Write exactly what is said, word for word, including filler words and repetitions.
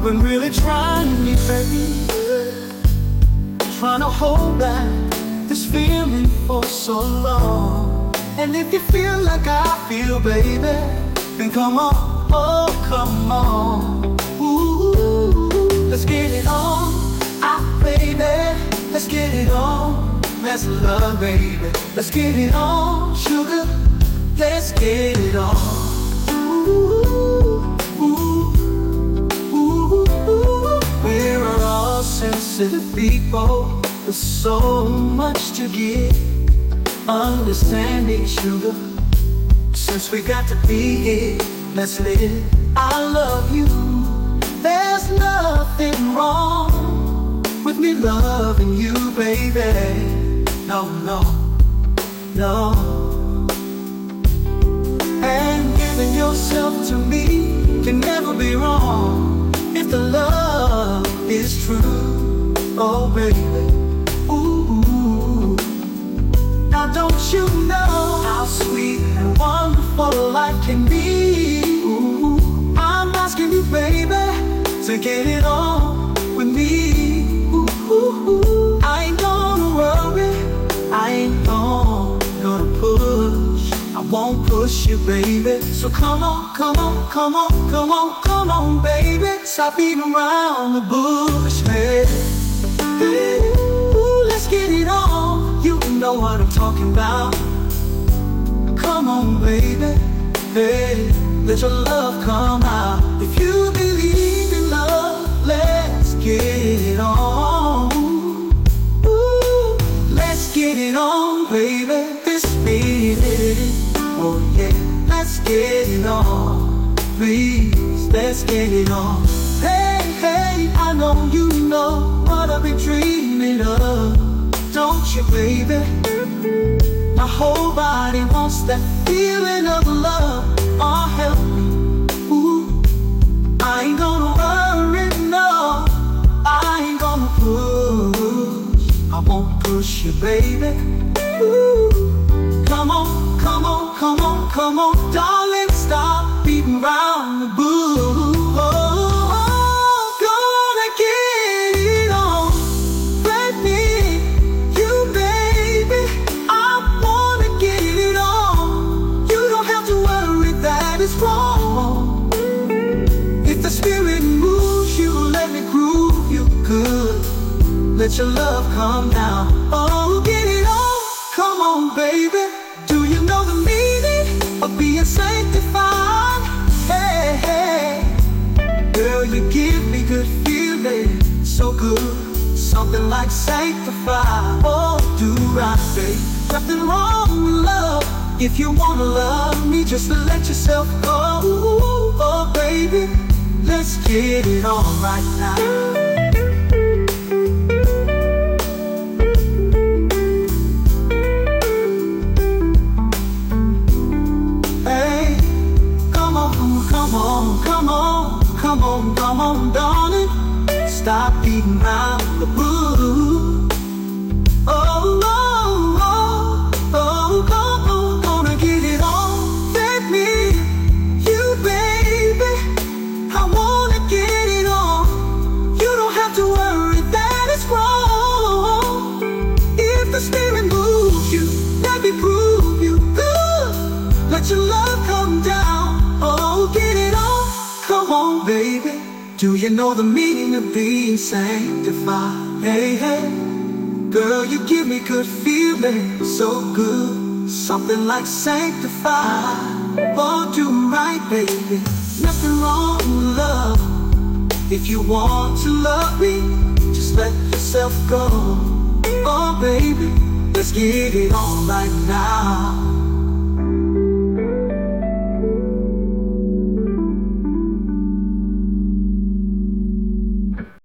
been really trying me, baby, trying to hold back this feeling for so long. And if you feel like I feel, baby, then come on, oh come on. Ooh, let's get it on, ah baby, let's get it on. Let's love, baby, let's get it on, sugar, let's get it on. Ooh, ooh, ooh, ooh. We're all sensitive people, there's so much to give. Understanding, sugar, since we got to be here, let's live. I love you, there's nothing wrong with me loving you, baby. No, no, no. And giving yourself to me can never be wrong if the love is true, oh baby. Ooh, now don't you know how sweet and wonderful life can be? Ooh, I'm asking you, baby, to get it on with me. Ooh, ooh, ooh. I ain't gonna worry, I ain't gonna, gonna push, I won't push you, baby. So come on, come on, come on, come on, come on, baby. Stop beating around the bush, hey, hey. Ooh, let's get it on, you know what I'm talking about. Come on, baby, hey, let your love come out. If you believe in love, let's get it on. Get it on, baby, this feeling, oh yeah, let's get it on, please, let's get it on. Hey, hey, I know you know what I've been dreaming of, don't you, baby? My whole body wants that feeling of love, oh help me, ooh, I ain't gonna worry, no, I ain't gonna push, I won't push you, baby. Ooh, come on, come on, come on, come on, darling, stop beating around the bush. Oh, oh, gonna get it on, let me, you, baby, I wanna get it on. You don't have to worry that it's wrong. If the spirit moves you, let me groove you good. Let your love come down, oh get it on, come on baby. Do you know the meaning of being sanctified? Hey, hey, girl, you give me good feeling, so good, something like sanctified. Oh, do right, babe, nothing wrong with love. If you wanna love me, just let yourself go. Ooh, oh baby, let's get it on right now. Come on, come on, come on, come on, darling, stop beating around the bush. Oh, oh, oh, oh, oh, oh, gonna get it on, let me, you, baby, I wanna get it on. You don't have to worry that it's wrong. If the spirit moves you, let me prove you good. Let your love come down. Oh, get it on, come on, baby. Do you know the meaning of being sanctified? Hey, hey, girl, you give me good feeling, so good, something like sanctified. Oh, do right, baby, nothing wrong with love. If you want to love me, just let yourself go. Oh, baby, let's get it on right now.